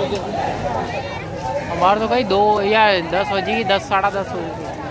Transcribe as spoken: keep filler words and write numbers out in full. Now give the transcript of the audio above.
हमारे तो भाई दो या दस बजेगी, दस साढ़ा दस हो